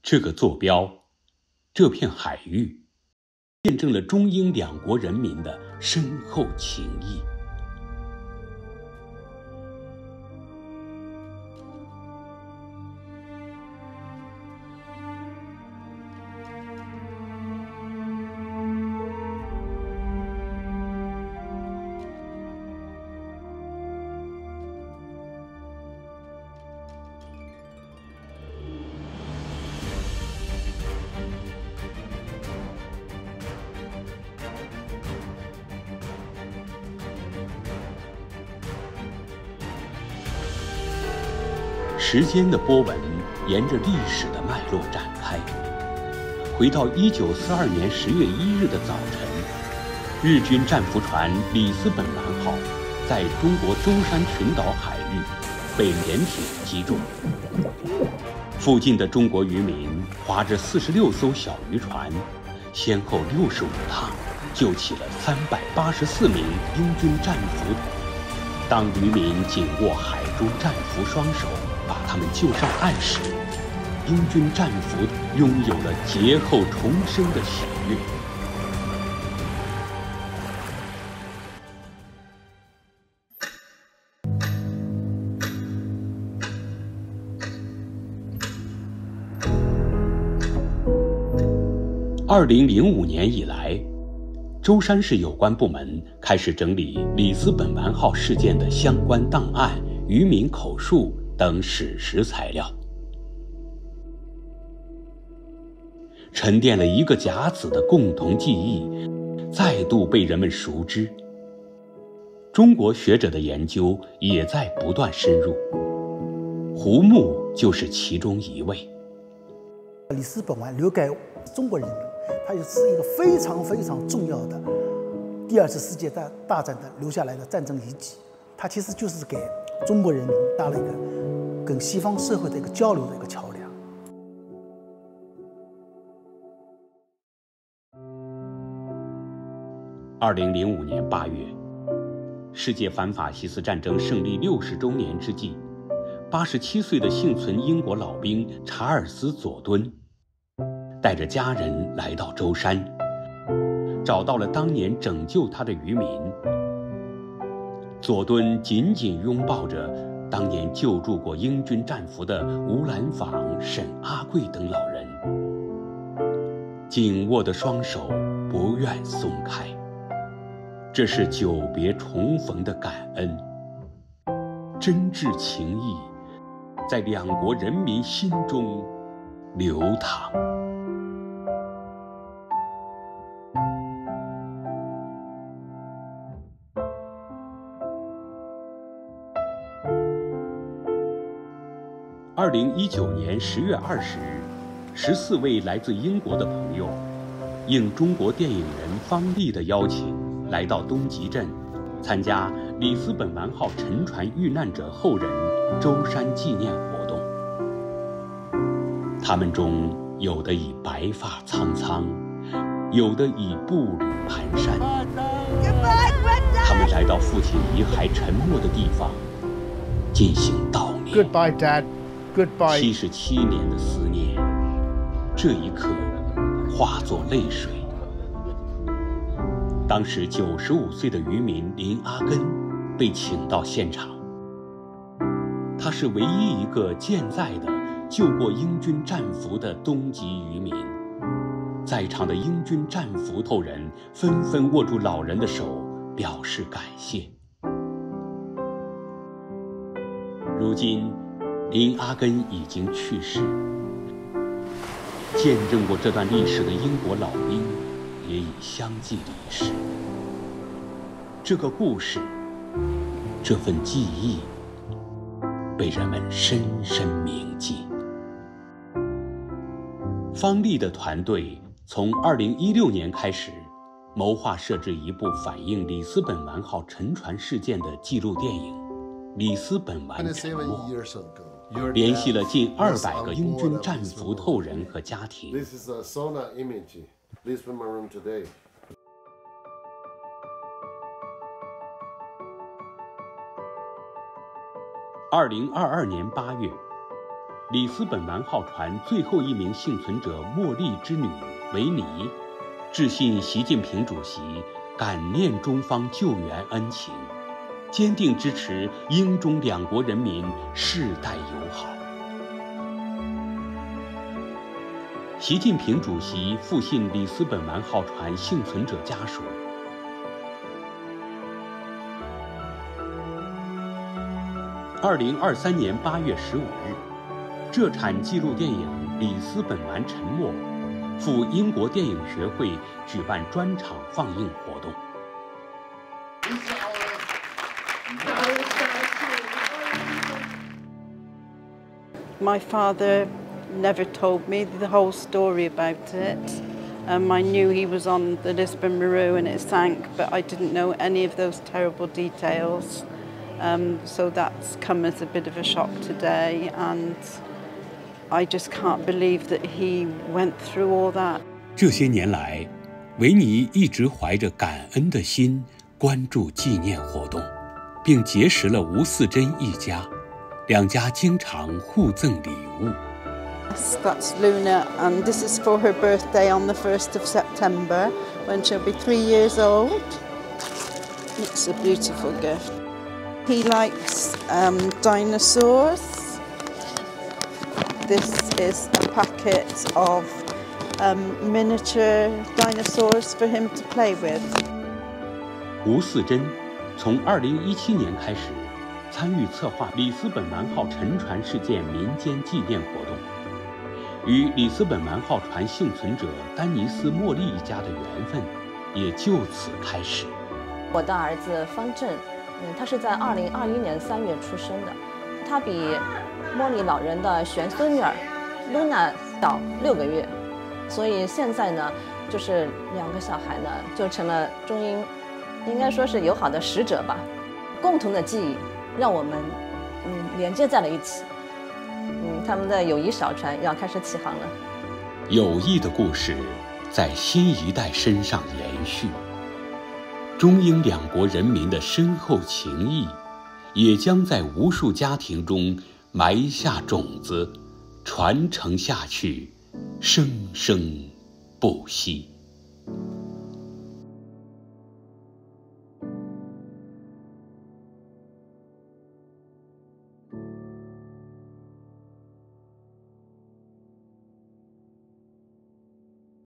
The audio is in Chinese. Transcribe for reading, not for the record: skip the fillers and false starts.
这个坐标，这片海域，见证了中英两国人民的深厚情谊。时间的波纹沿着历史的脉络展开，回到1942年10月1日的早晨，日军战俘船里斯本丸号在中国舟山群岛海域被联艇击中。附近的中国渔民划着46艘小渔船，先后65趟救起了384名英军战俘。当渔民紧握海中战俘双手，把他们救上岸时，英军战俘拥有了劫后重生的喜悦。2005年以来，舟山市有关部门开始整理里斯本丸号事件的相关档案、渔民口述等史实材料，沉淀了一个甲子的共同记忆再度被人们熟知。中国学者的研究也在不断深入，胡木就是其中一位。 里斯本丸留给中国人民，它也是一个非常非常重要的第二次世界大战的留下来的战争遗迹。它其实就是给中国人民搭了一个跟西方社会的一个交流的一个桥梁。 2005年8月，世界反法西斯战争胜利60周年之际，87岁的幸存英国老兵查尔斯·佐敦带着家人来到舟山，找到了当年拯救他的渔民。佐敦紧紧拥抱着当年救助过英军战俘的吴兰坊、沈阿贵等老人，紧握的双手不愿松开。这是久别重逢的感恩，真挚情谊在两国人民心中流淌。2019年10月20日，14位来自英国的朋友，应中国电影人方励的邀请，来到东极镇，参加里斯本丸号沉船遇难者后人舟山纪念活动。他们中有的已白发苍苍，有的已步履蹒跚。他们来到父亲遗骸沉没的地方，进行悼念。 Goodbye, Dad. Goodbye. 77年的思念，这一刻化作泪水。当时95岁的渔民林阿根被请到现场，他是唯一一个健在的救过英军战俘的东极渔民。在场的英军战俘头人纷纷握住老人的手，表示感谢。如今林阿根已经去世，见证过这段历史的英国老兵也已相继离世。这个故事，这份记忆，被人们深深铭记。方励的团队从2016年开始，谋划设置一部反映里斯本丸号沉船事件的纪录电影《里斯本丸沉没》，联系了近200个英军战俘头人和家庭。2022年8月， 里斯本丸号船最后一名幸存者茉莉之女维尼致信习近平主席，感念中方救援恩情，坚定支持英中两国人民世代友好。习近平主席复信里斯本丸号船幸存者家属。2023年8月15日，浙产纪录电影《里斯本丸沉没》赴英国电影学会举办专场放映活动。 My father never told me the whole story about it. I knew he was on the Lisbon Maru and it sank, but I didn't know any of those terrible details. So that's come as a bit of a shock today, and I just can't believe that he went through all that. 这些年来，维尼一直怀着感恩的心关注纪念活动，并结识了吴四珍一家，两家经常互赠礼物。 Yes, that's Luna, and this is for her birthday on the 1st of September, when she'll be 3 years old. It's a beautiful gift. He likes dinosaurs. This is a packet of miniature dinosaurs for him to play with. 吴四珍从2017年开始参与策划里斯本丸号沉船事件民间纪念活动，与里斯本丸号船幸存者丹尼斯·莫利一家的缘分也就此开始。 我的儿子方正，他是在2021年3月出生的，他比莫莉老人的玄孙女儿露娜小6个月，所以现在呢，就是2个小孩呢就成了中英，应该说是友好的使者吧。共同的记忆让我们连接在了一起。他们的友谊小船要开始起航了。 友谊的故事在新一代身上延续，中英两国人民的深厚情谊也将在无数家庭中埋下种子，传承下去，生生不息。